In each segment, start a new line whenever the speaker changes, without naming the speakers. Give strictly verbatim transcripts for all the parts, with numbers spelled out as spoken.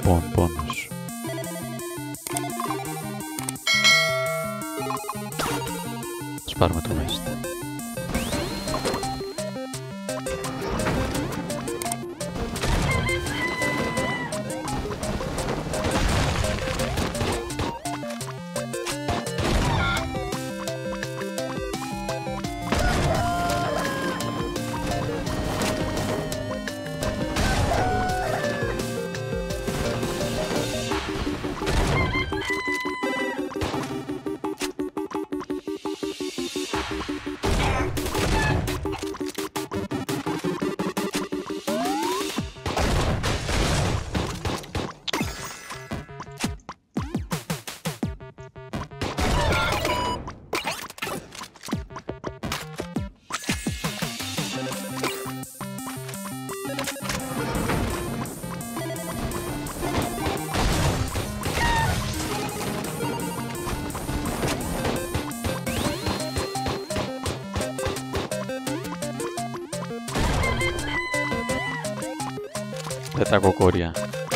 Λοιπόν, πόνος. Ας πάρουμε το West. Τα κοκόρια.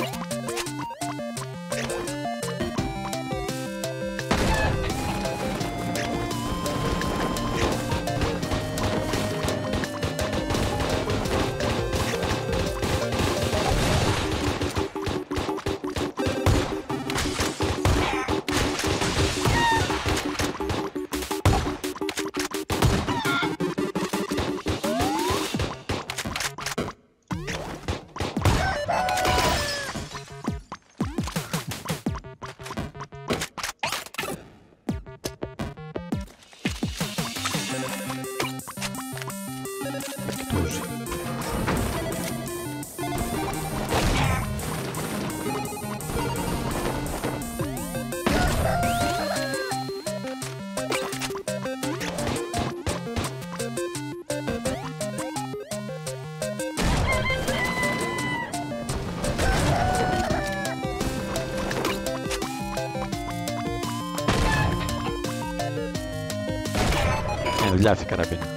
Δουλειά αυτή η καραμπίνα.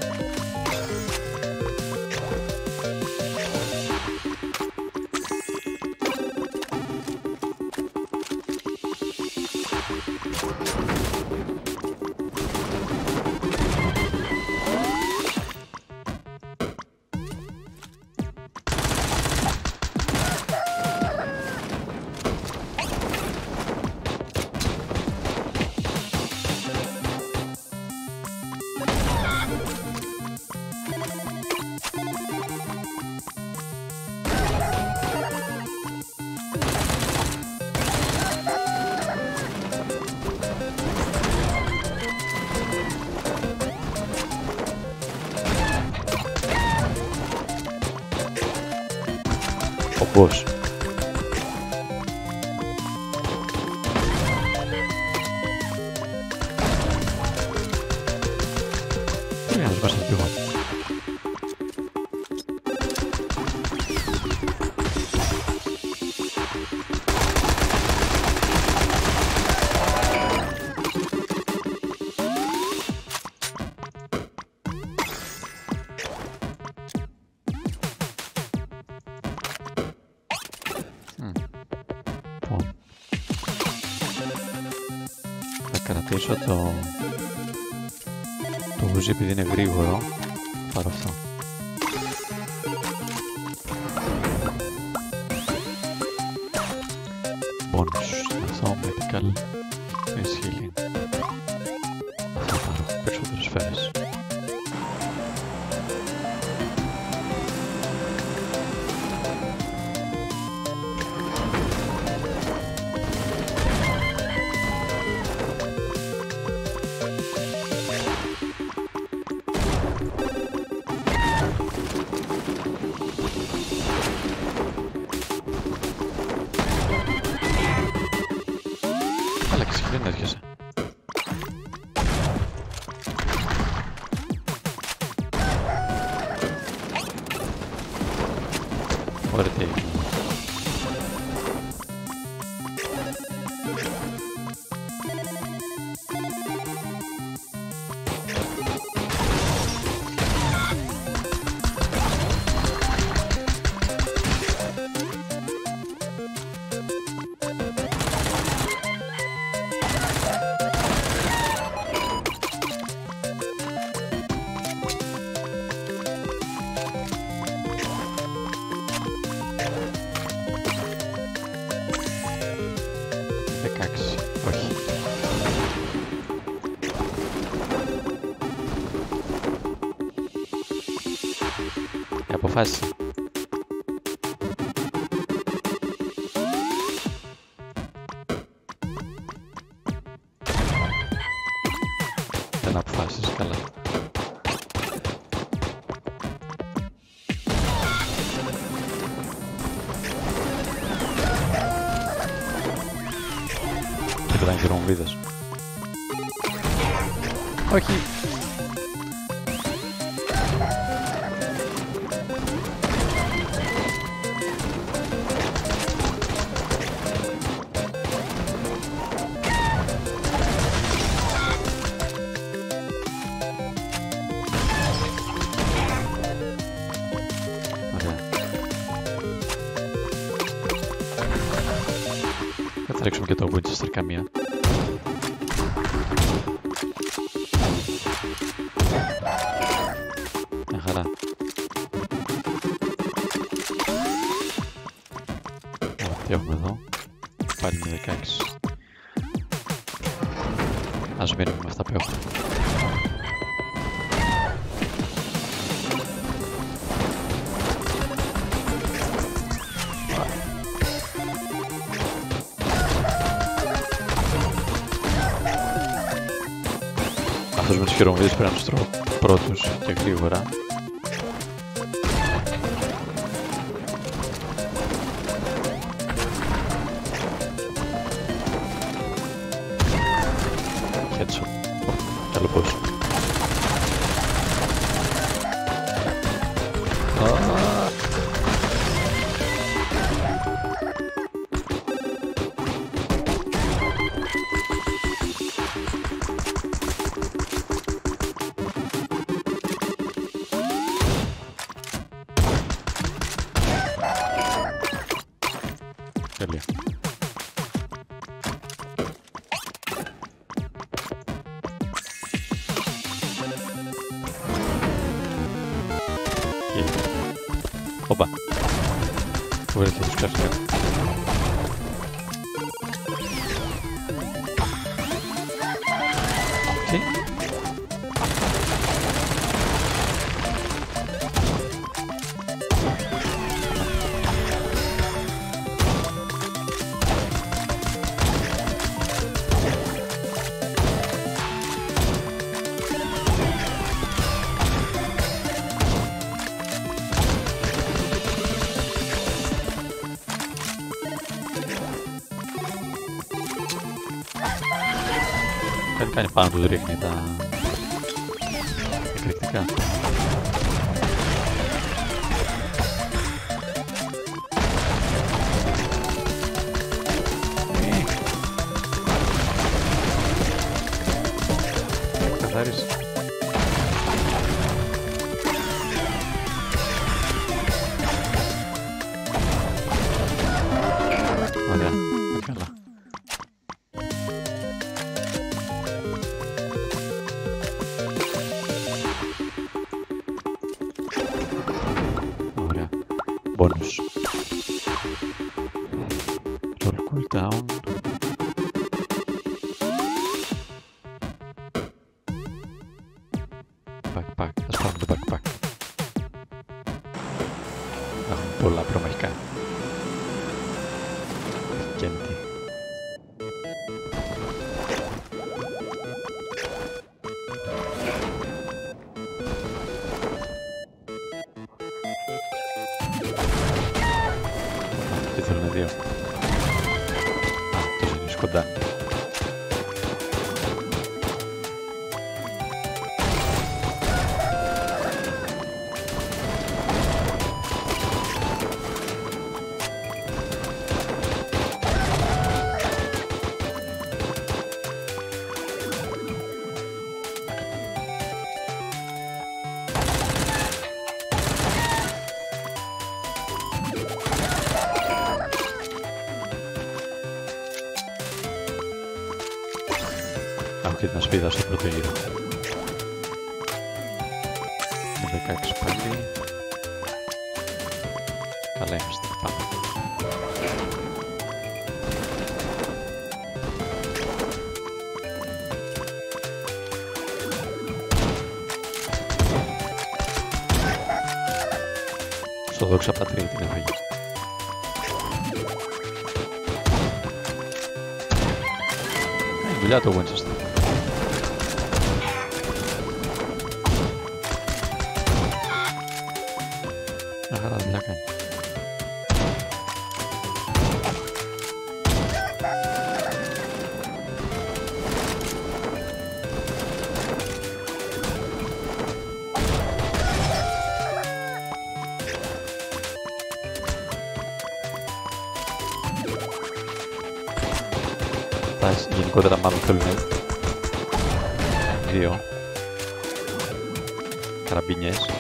Πώς. Πρέπει να μας βάζει το πηγόν. Κρατήσω το το βουζί επειδή είναι γρήγορο. Πάρω αυτό. Bonus. Αυτό medical is healing. Αυτό πάρω περισσότερες σφαίρες. Δεν έρχεσαι. Ωραία, τι έγινε. δεκαέξι. Όχι. Η αποφάση. Δεν αποφάσισες καλά. Και πετάνε χειρομοβίδες. Όχι. Θα ρίξουμε και το Winchester καμία. Μια χαρά. Τι έχουμε εδώ. Πάλι με δεκαέξι. Ας μείνουμε με αυτά που έχουμε. Αυτός με τους χειρομοβίδες πρέπει να τους τρώω πρώτους και γρήγορα. Headshot. Καλό πώς. Τέλεια. Οπα. Βρέθηκε τους ξαφνικά. Τι. Κάτι κάνει πάνω του, ρίχνει τα εκρηκτικά. Καθάρισε. Ωραία, καλά. Bonus. Roll cooldown. Backpack. Ας πάρουμε το backpack. Έχουμε πολλά προμαχικά. Κέντι. Τι θέλουν δύο. Α, τόσο είναι κοντά. Έχω και την ασπίδα στο πρώτο γύρο. Με δεκαέξι πάλι. Καλά είμαστε, πάμε. Δόξα πατρί την έφαγε. Ε, δουλειά το Winchester. Μια χαρά δουλειά κάνει. Γενικότερα μάλλον θέλουν δύο καραμπίνιες.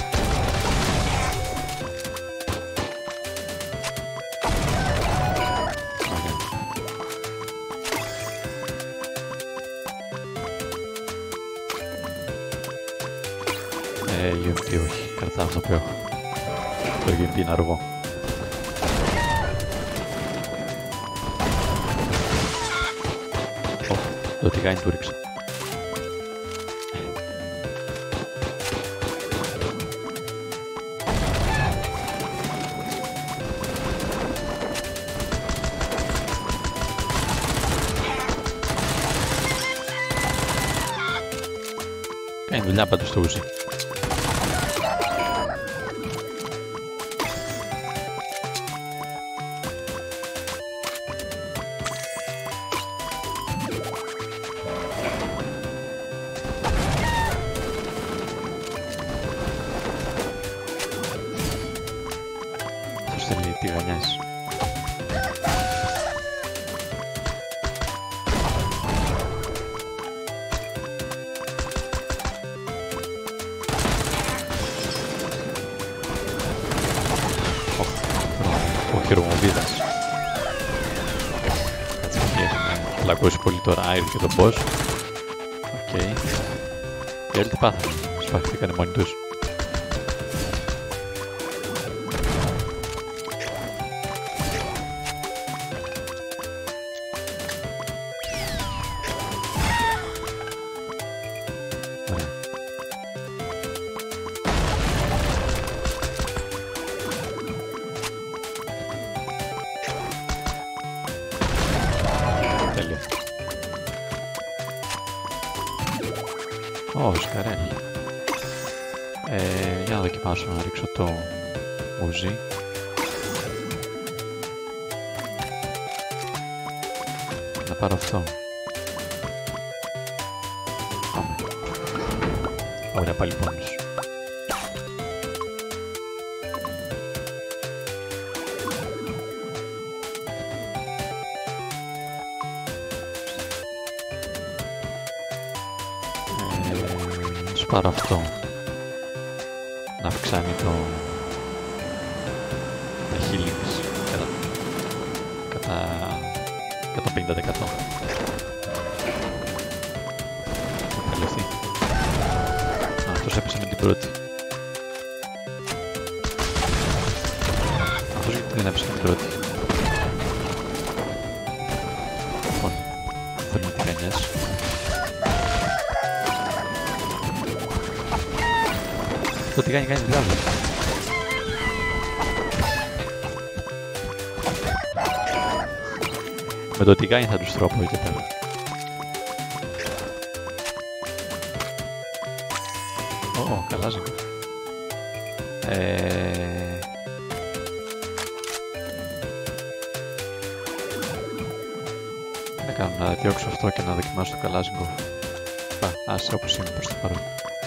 Ε, γιου εμ πι όχι, κρατάω αυτό που έχω. Το γιου εμ πι είναι αργό. Το τηγάνι του ρίξα. Κάνει δουλειά πάντως το ούζι. Θέλει τηγανιάς. Ο χειρομοβίδας. Έτσι έχει πλακώσει πολύ τώρα. Α, ήρθε και τον boss. Οκ. Οι άλλοι τι πάθανε. Σπαχτήκανε μόνοι τους. Τέλεια. Ω, σκαρέλι. Ε, για να δοκιμάσω να ρίξω το ούζι. Να πάρω αυτό. Πάμε. Ωραία, πάλι πόνος. Πάρω αυτό να αυξάνει το τα healings κατά, κατά, κατά πενήντα τοις εκατό. Καλυφθεί. Α, αυτός έπεσε με την πρώτη. Αυτός γιατί δεν έπεσε με την πρώτη. Λοιπόν, θέλουμε τηγανιές. Το τηγάνι κάνει δουλειά. Με το τηγάνι θα τους τρώω από εδώ και πέρα. Ω, καλά ζυγό. Ε... Τι να κάνω, να διώξω αυτό και να δοκιμάσω το καλάζιγκο. Πα, άσε όπως είναι προς το παρόν.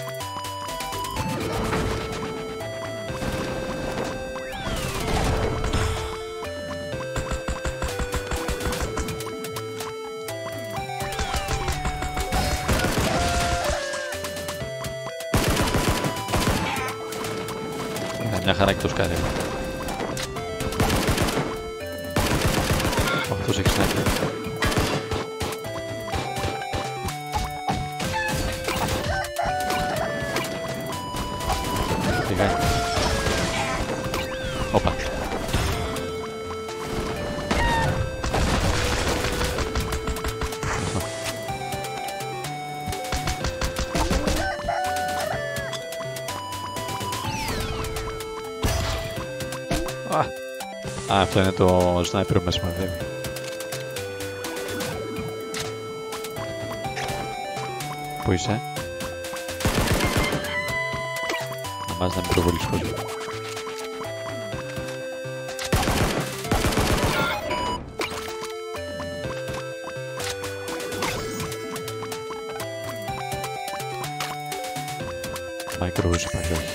Μια χαρά και το σκάρι. Αυτός έχει σνάιπερ. Τηγάνι. Όπα. Α, αυτό είναι το sniper που με σημαδεύει. Πού είσαι? Να μας να μην προβολείς κόσμο. Micro υπάρχει, όχι.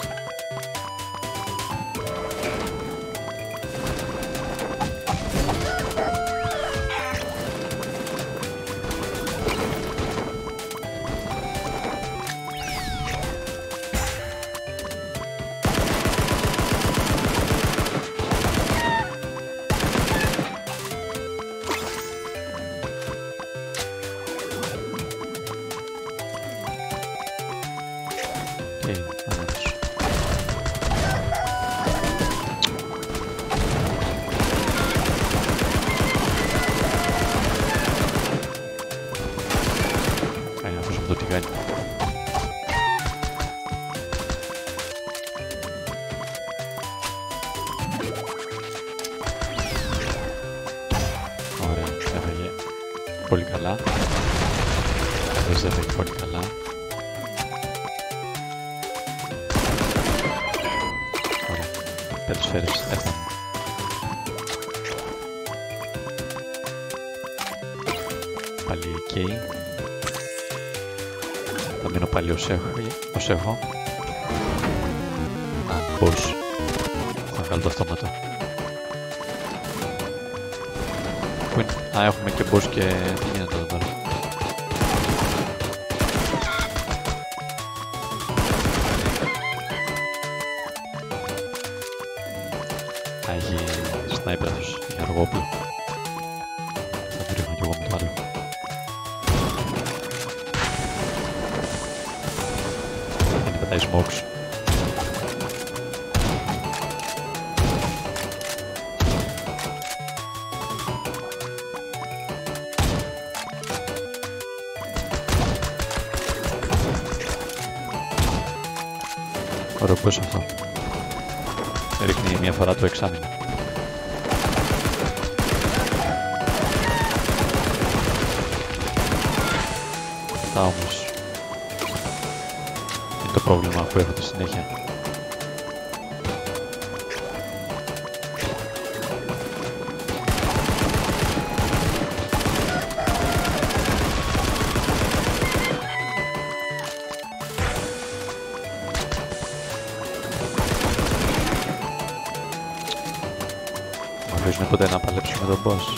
Πολύ καλά. Δεν σε έφεγε πολύ καλά. Ωραία. Πέντε σφαίρες έφτανε. Πάλι εκεί. Θα μείνω πάλι ως έχω. Ως έχω. Α, boss. Θα βγάλω το αυτόματο. Πού είναι? Α, έχουμε και boss και τι γίνεται εδώ πέρα. Α, έχει sniper αυτός, έχει αργόπλο. Θα το ρίχνω κι εγώ με το άλλο. Είναι πετάει smokes. Ωραίο πώς αυτό. Ρίχνει μια φορά το εξάμηνο. Αυτά όμως είναι το πρόβλημα που έχω τη συνέχεια. Αφήσουμε ποτέ να παλέψουμε τον boss.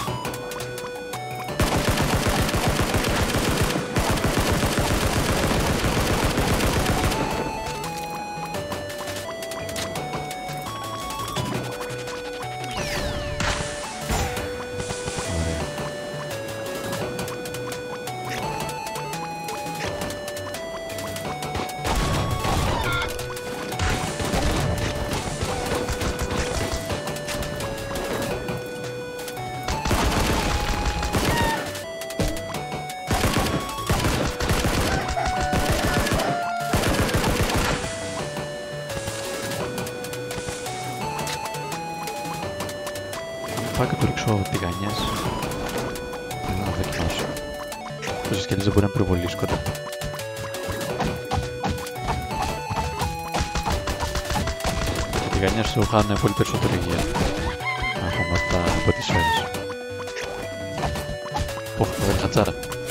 Πάω και του ρίξω τηγανιές. Θέλω να δοκιμάσω. Τόσες σκελές δεν μπορεί να πυροβολήσει κοντά. Οι τηγανιές του χάνουν πολύ περισσότερη υγεία. Ακόμα αυτά από τις σφαίρες. Ωχ, το βρήκα τσάρα.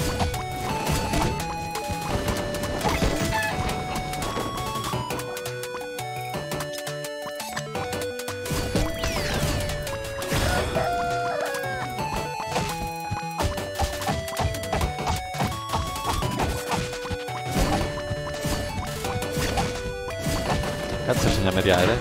Κάτσε σε μια μεριά, ρε.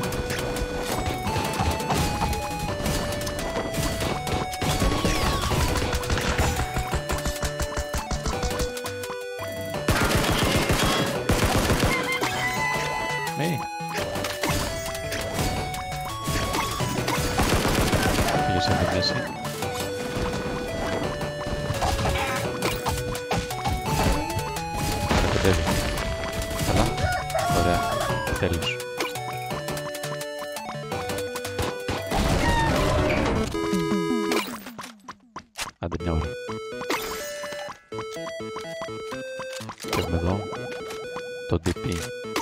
Μη. Πήγε σε τη μέση. Κατέβει. Καλά. Ωραία. Τέλος. μια ώρα. Και έχουμε εδώ το ντι πι.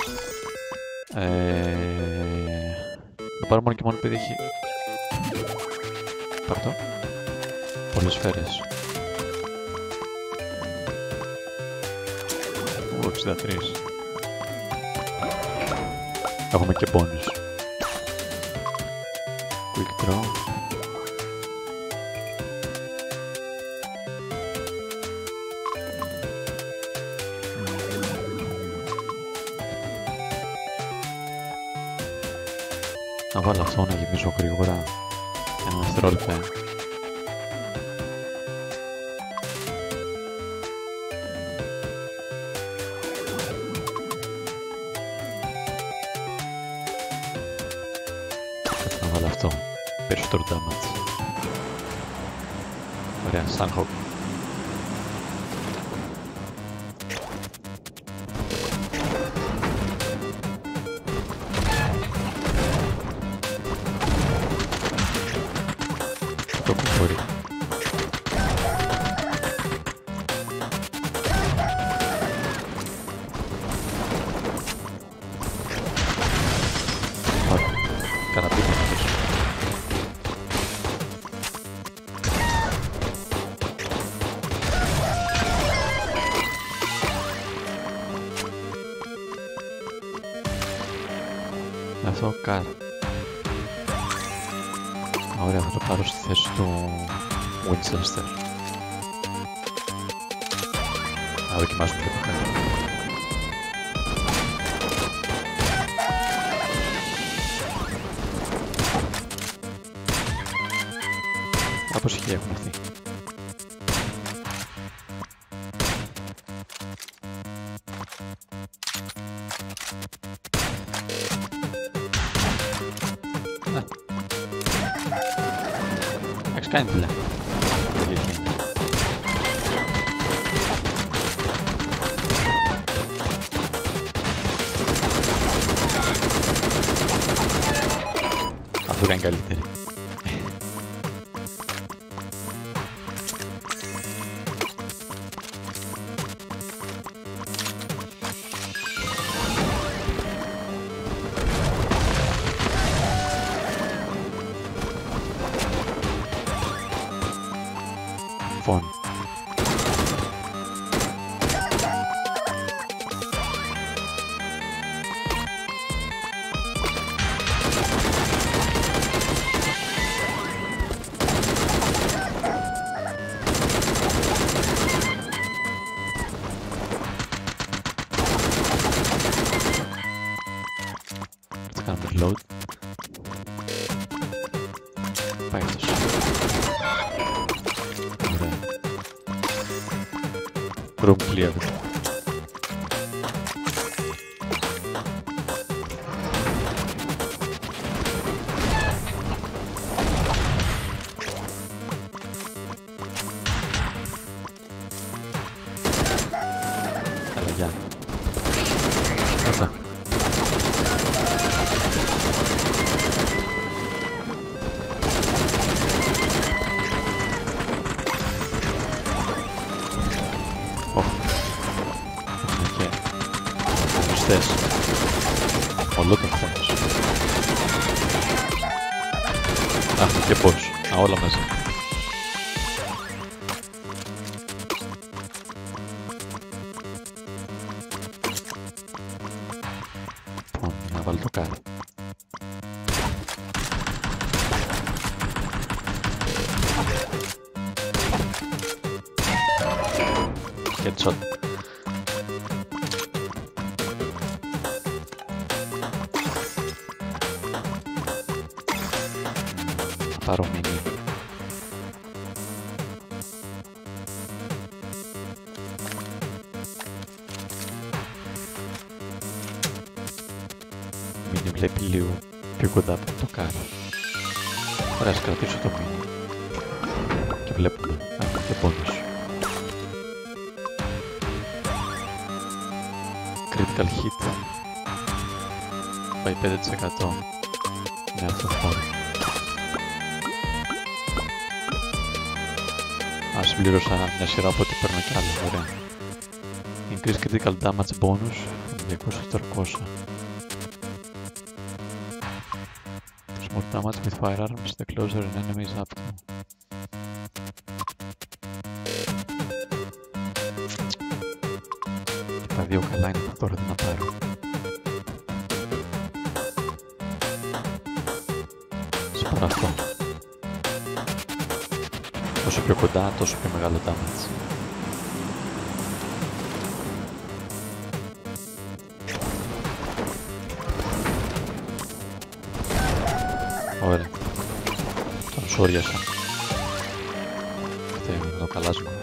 Ε, το πάρω μόνο και μόνο επειδή έχει... Πάρ' το. Πολλές σφαίρες. Ου, εξήντα τρία. Έχουμε και bonus. Quick draw. Να βάλω αυτό να γεμίσω γρήγορα. Ένα δευτερόλεπτο. Να βάλω αυτό. Περισσότερο damage. Ωραία, Sandhawk. Το κουμπόρι. Ωραία, κάνα πίτα να πίσω. Αυτό καρ. Ωραία, θα το πάρω στη θέση του Winchester. Να δοκιμάσουμε λίγο κάτι. Κάπως χιλιά έχουν έρθει. Έχεις κάνει δουλειά. Αυτό ήταν καλύτερη. Φων. Θα κάνουμε reload. Πάει τόσο. Ωραία. Room clear. Έλα, γεια. Αυτά. Θες. Όλο τον φόνος. Α, και πώς. Α, όλα μαζί. Λοιπόν, να βάλω το κάρι. Headshot. Πάρω μήνυ. Μήνυ βλέπει λίγο πιο κοντά από το κάνω. Ωραία, ας κρατήσω το μήνυ. Και βλέπουμε. Α, και πόνος. Critical hit. Πάει πέντε τοις εκατό. Ναι, αυτό θα πάρω. συμπλήρωσα μια σειρά από ό,τι παίρνω κι άλλο. Ωραία. Increase critical damage bonus διακόσια τετρακόσια. More damage with firearms the closer an enemy is up to. Τα δύο καλά είναι τώρα, τι να πάρω. Σε πάρω αυτό. Όσο πιο κοντά, τόσο πιο μεγάλο damage. Ωραία. Τον σόριασα. Αυτή είναι το καλά σου.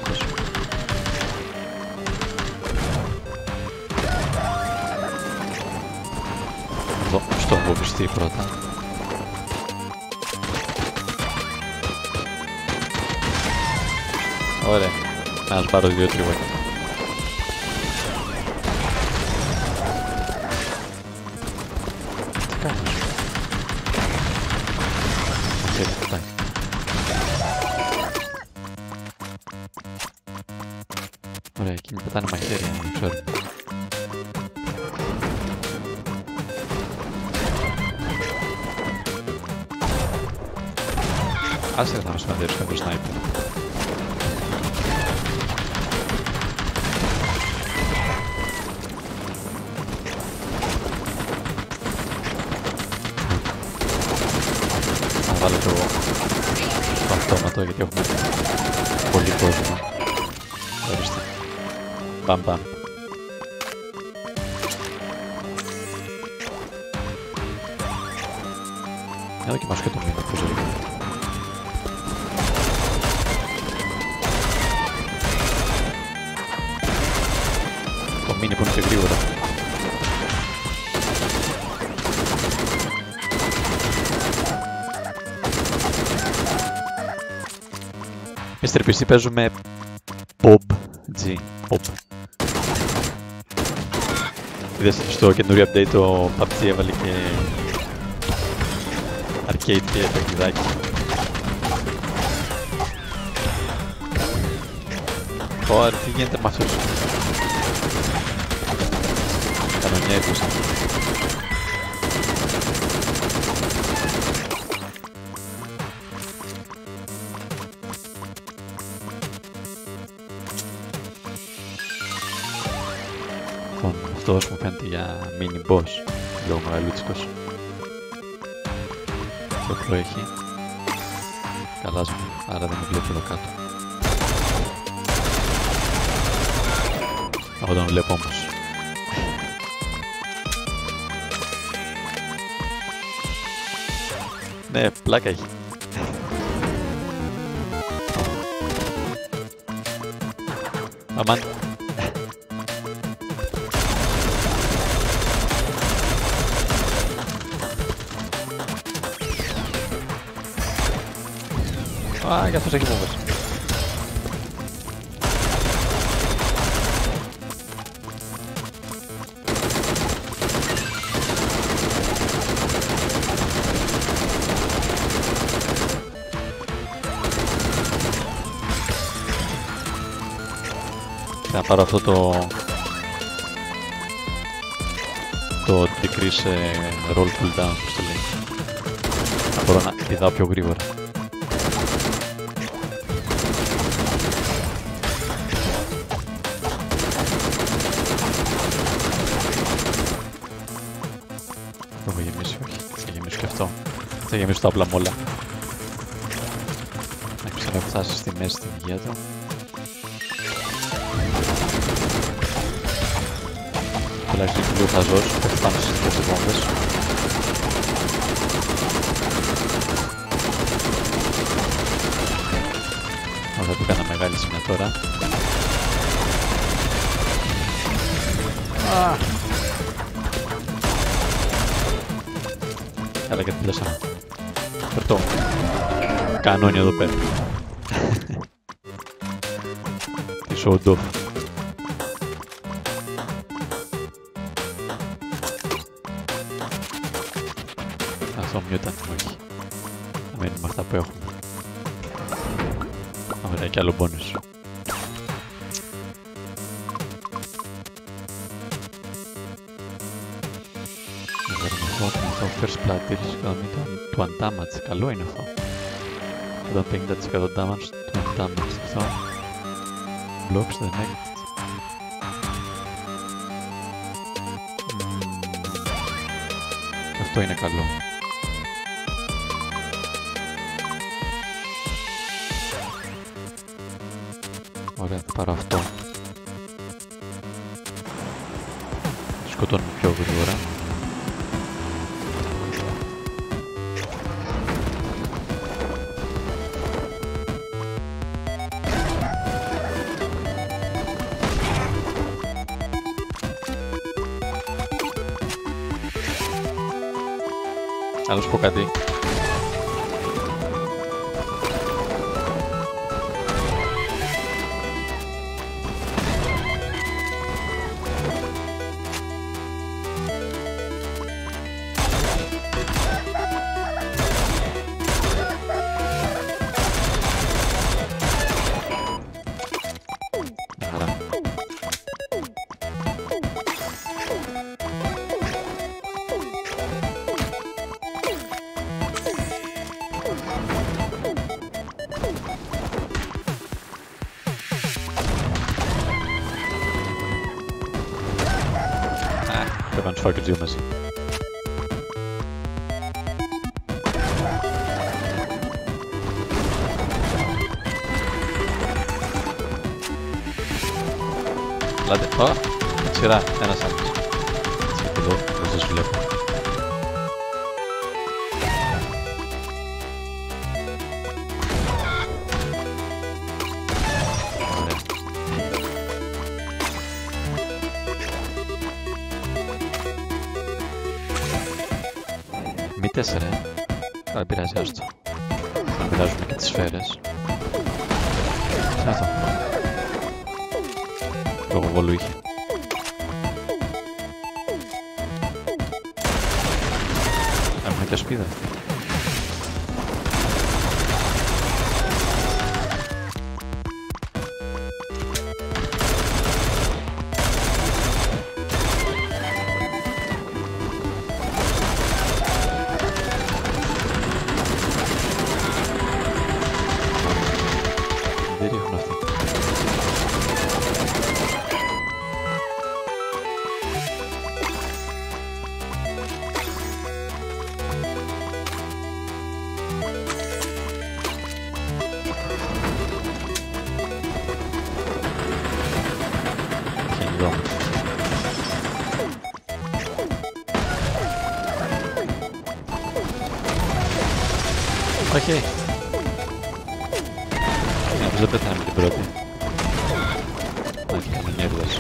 Εδώ, στον βομβιστή πρώτα. Ωραία. Να σπάρω δύο τριβάκια. Τι κάνεις? Ωραία, εκεί με πετάνε μαχαίρια, δεν ξέρω. Άσε να με σημαντεύεις κάποιο σνάιπερ. Να βάλω το στο αυτόματο γιατί έχουμε πολύ κόσμο. Ορίστε. Μπαμ μπαμ. Να δοκιμάσω και το μήνυμα που ζωή. Το μήνυμα που είναι και γρήγορα. μίστερ πι σι παίζουμε Bob G. Bob. Είδες στο καινούριο update το πι γιου μπι τζι έβαλε και arcade και παιχνιδάκι. Ωραία, τι γίνεται με αυτούς. Κανονιέτους. Αυτός μου φαίνεται για mini boss, λίγο μεγαλούτσικος. Το όπλο έχει. Καλάζω, άρα δεν με βλέπει εδώ κάτω. Εγώ τον βλέπω όμως. Ναι, πλάκα έχει. Αμάν. Α, γι' αυτός έχει βόμβες. Θα πάρω αυτό το το decrease roll cooldown που στο λέει. Θα μπορώ να πηδάω πιο γρήγορα. Το έχω γεμίσει, όχι. Θα γεμίσω και αυτό. Θα γεμίσω τα όπλα μου όλα. Να ξαναφτάσει στη μέση την υγεία του. Τουλάχιστον είναι λίγο χαζός, πέφτει πάνω στις τρεις βόμβες. Ωραία, του έκανα μεγάλη σημεία τώρα. Καλά και τελειώσαμε. Φερτώ. Κανόνι εδώ πέρα. Τι σόντο. Αυτό μειόταν, όχι. Να μένουμε αυτά που έχουμε. Ωραία. Ωραία, και άλλο bonus. Αυτό first blood deals του undamage. Καλό είναι αυτό. Όταν πενήντα τοις εκατό damage του undamage. Αυτό blocks the next. Αυτό είναι καλό. Ωραία, θα πάρω αυτό. Σκοτώνουμε πιο γρήγορα. Να σου πω κάτι. Πρέπει να τους φάω και δύο μαζί. Λάτε, ω, σειρά, ένας άλλος. Έτσι, εδώ, δεν σας βλέπω. Μη τέσσερα, ε. Δεν πειράζει, άστο. Να μοιράζουμε και τις σφαίρες. Τι είναι αυτό. Λόγω βόλου είχε. Έχουμε και ασπίδα. Δεν ρίχνουν αυτοί. Όχι. Νομίζω δεν πέθανε με την πρώτη. Όχι, είναι νεύδος.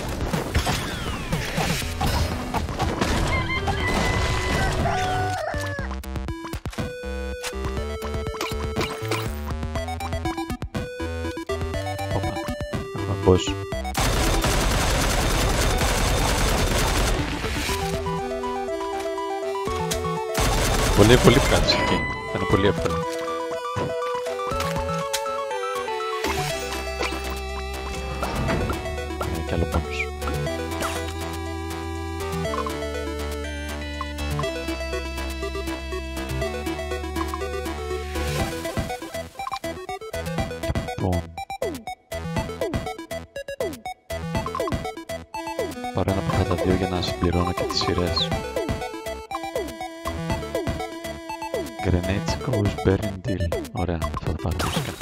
Όπα, έχουμε boss. Πολύ, πολύ πράτηση εκεί. Θα είναι πολύ εύκολο. Είναι κι άλλο bonus. Λοιπόν, πάρω ένα από αυτά τα δύο για να συμπληρώνω και τις σειρές. Grenades goes burning deal. Ωραία, αυτό θα πάρω φυσικά.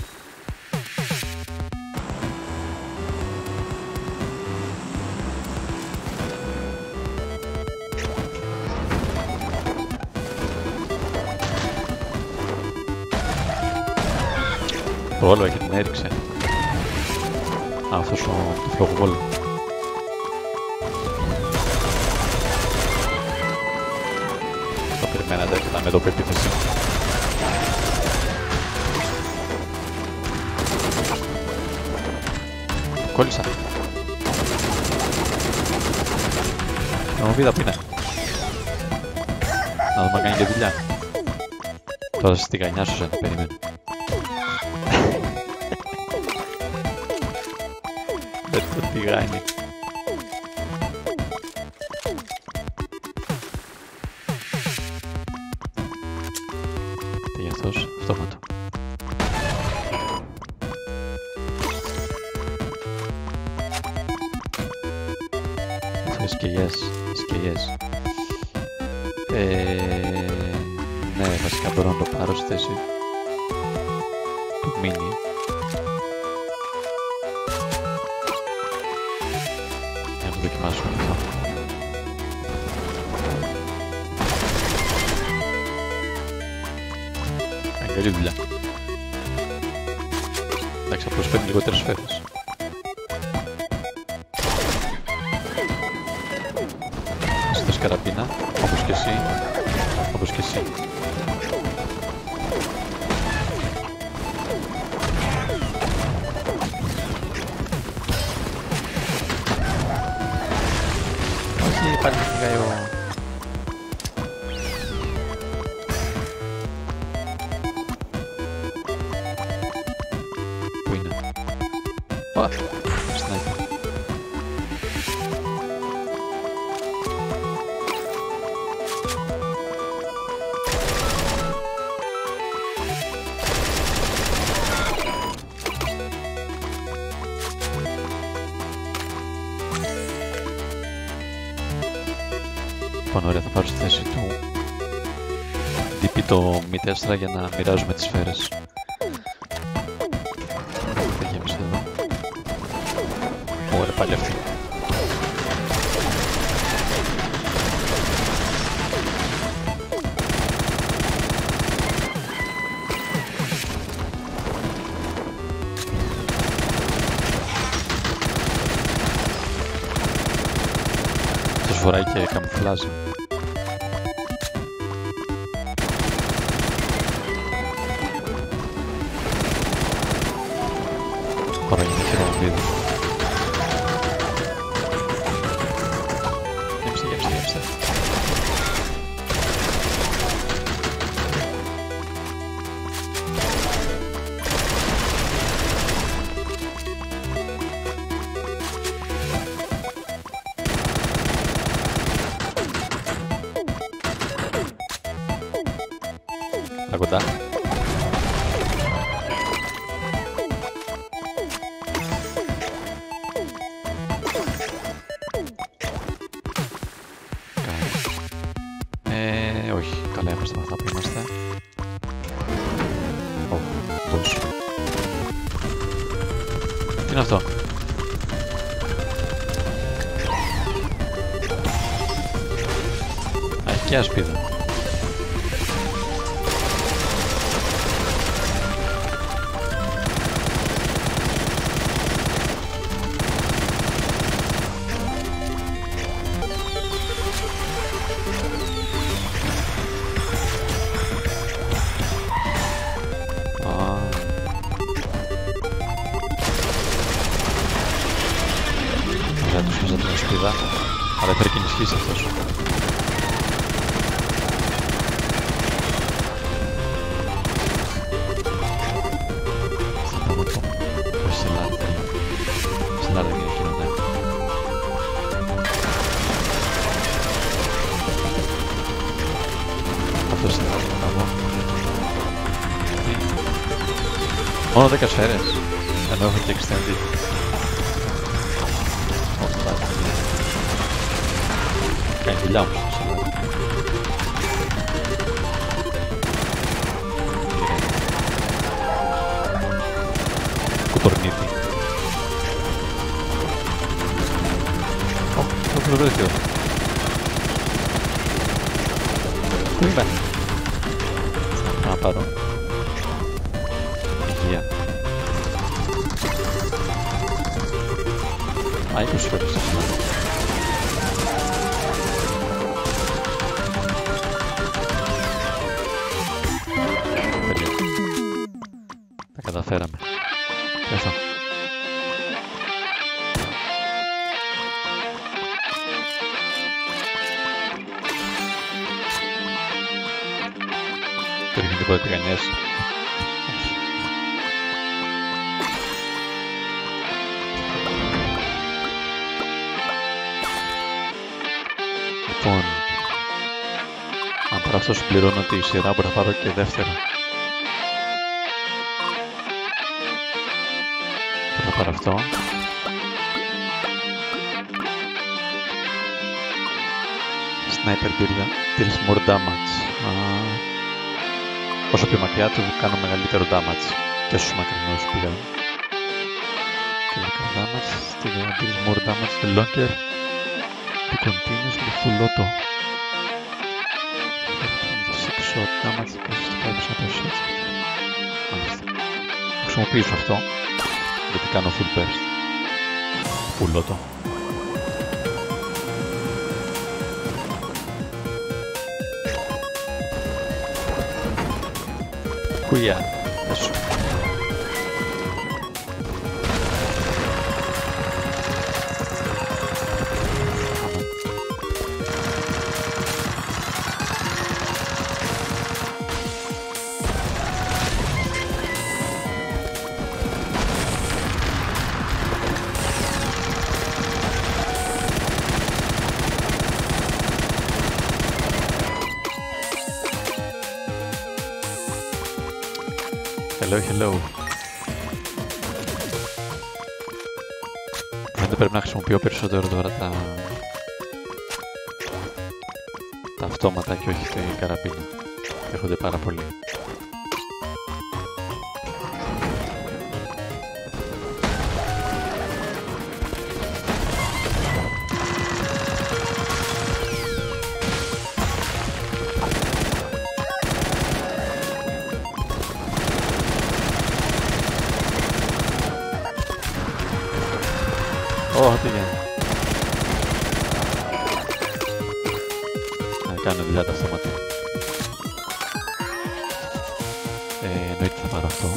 Το όλο έχει την έριξε. Α, αυτός ο φλογοβόλο. Το περιμένατε, έρχεται με εδώ επίθεση. Κόλλησα. Να μου πείτε που είναι. Να δούμε αν κάνει και δουλειά. Τώρα στη γανιά σου σαν περιμένω. το τηγάνι. Τι για αυτός, αυτόματο. Αυτό είναι σκελιές, σκελιές. Ε, ναι, βασικά μπορώ να το πάρω στη θέση του μίνι. Για να το δοκιμάσουμε αυτό. Κάνει καλή δουλειά. Εντάξει, απλώς παίρνει λιγότερες σφαίρες. Στες καραμπίνα, όπως και εσύ, όπως και εσύ. Όχι, πάλι φύγαει ο... Πού είναι? Ω, σνάιπερ. Λοιπόν, ωραία, θα πάρω στη θέση του ντι πι το μι τέσσερα για να μοιράζουμε τις σφαίρες. Θα γέμισε εδώ. Ωραία, πάλι αυτή. Τους φοράει και καμουφλάζ. Τώρα είναι χειροβίδι. Γέμισε, γέμισε, γέμισε. Τα κοντά. Ε, όχι, καλά είμαστε με αυτά που είμαστε. Ω, δώσ'. Τι είναι αυτό? Α, έχει και ασπίδα. Δεν τους βάζα την ασπίδα, αλλά πρέπει και ενισχύσει αυτός. Θα πω το. Όχι σε λάδι θέλω. Σε λάδι είναι εκείνο, ναι. Αυτό σε λάδι να πω. Μόνο δέκα σφαίρες, ενώ έχω και extended. Κάνει δουλειά όμως στο σελάδι. Κουτορνίτη. Ω, το φλουρούθιο. Πού είμαι? Να πάρω. Υγεία. Α, είκοσι σφαίρες στο σελάδι. Τα καταφέραμε. Και αυτό. Το ρίχνει τίποτα τηγανιές. Λοιπόν, αν πάρω αυτό συμπληρώνω τη σειρά, μπορώ να πάρω και δεύτερο. Μπορώ να πάρω αυτό. Sniper deals more damage. Α, όσο πιο μακριά του κάνω μεγαλύτερο damage και στους μακρινούς πλέον. Critical damage, still deals more damage the longer the continuously full auto. six shot damage και sixty-five percent shots. Μάλιστα. Θα χρησιμοποιήσω αυτό γιατί κάνω full burst. Full auto. Κουιά, έσου. Hello, hello. Δεν πρέπει να χρησιμοποιώ περισσότερο τώρα τα... τα αυτόματα και όχι την καραμπίνα. Έρχονται πάρα πολύ. Ω, τι γίνεται. Να κάνω δουλειά τα αυτόματα. Ε, εννοείται θα πάρω αυτό.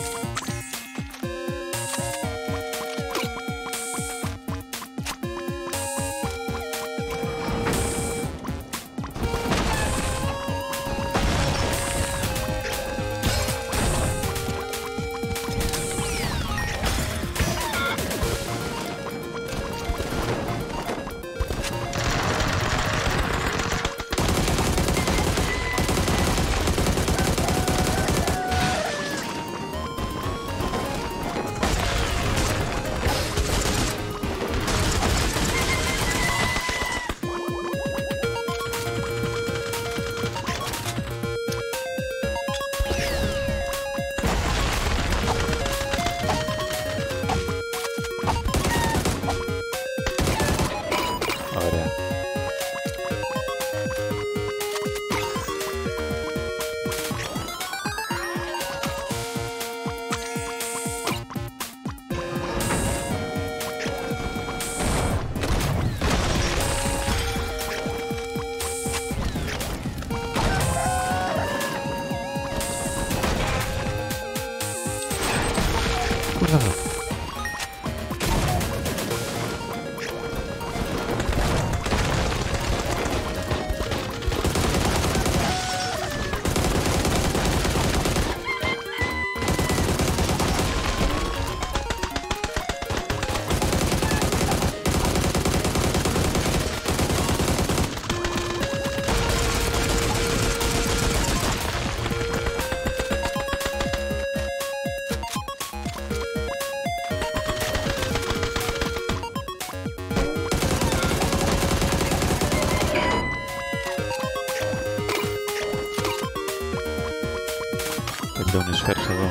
Τελειώνει σφαίρες εδώ.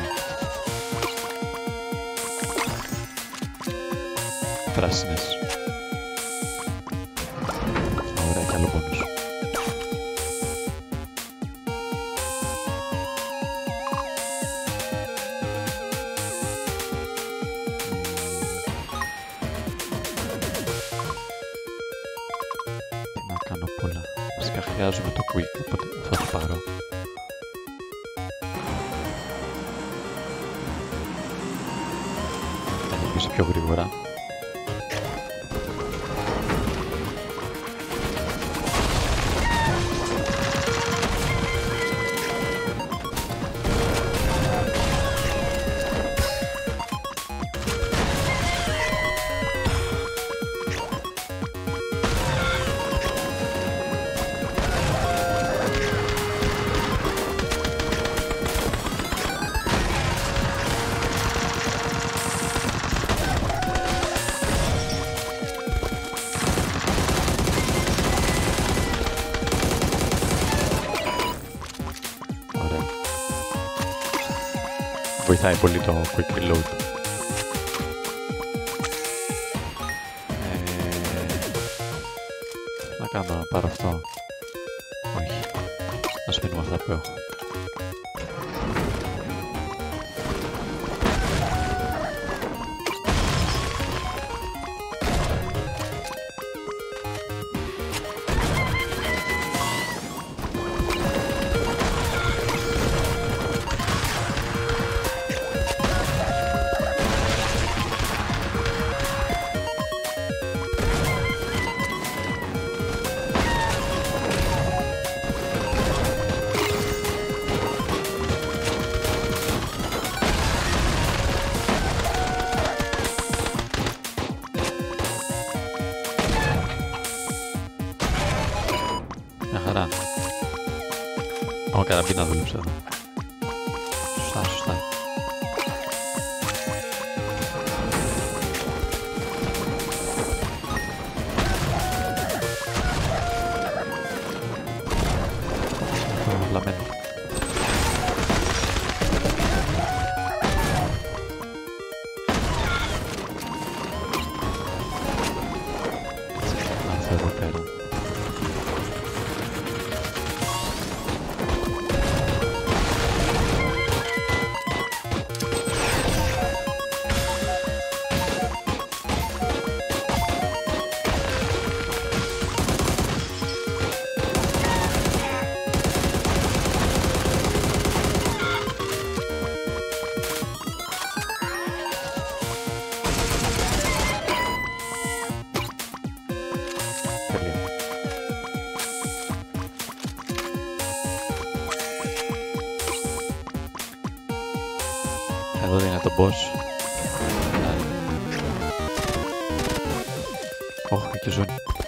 Πράσινες. Ωραία, καλό πόνος. Τι να κάνω πολλά. Βασικά χρειάζομαι το quick, οπότε θα το πάρω. Πιο γρήγορα. βοηθάει πολύ το quick reload. Ε, να κάνω να πάρω αυτό. Όχι. Ας μείνουμε αυτά που έχω. Χαρά. Άμα καραμπίνα δούλεψε εδώ. Σωστά, σωστά. Λαμένο. Αυτό εδώ πέρα. Εδώ είναι το boss. Όχι, και ζώνη.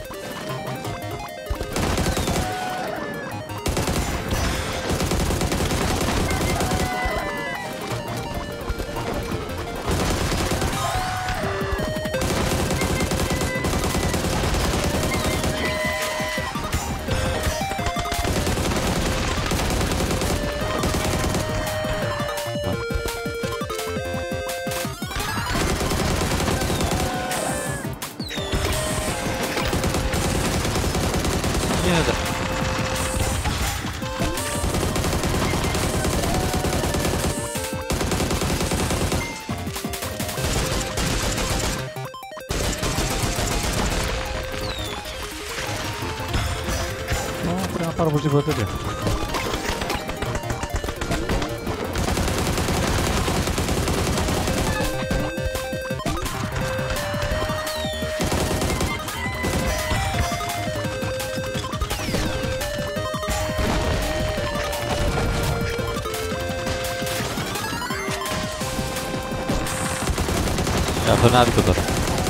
Γίνεται. Πρέπει να πάρω οπωσδήποτε τέτοια. Αυτό είναι άδικο τώρα.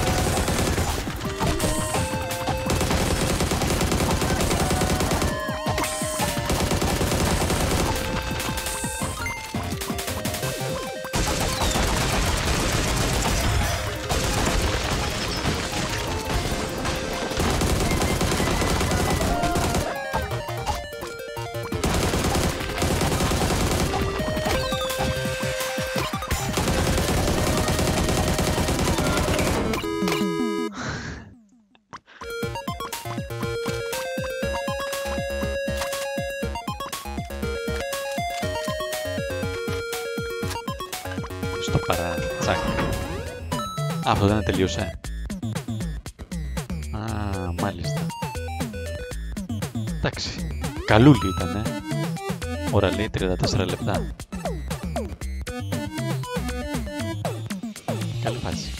Στο παρά, τσακ. Α, αυτό δεν τελείωσε. Α, μάλιστα. Εντάξει, καλούλη ήτανε. Ώρα λέει τριάντα τέσσερα λεπτά. Καλή φάση.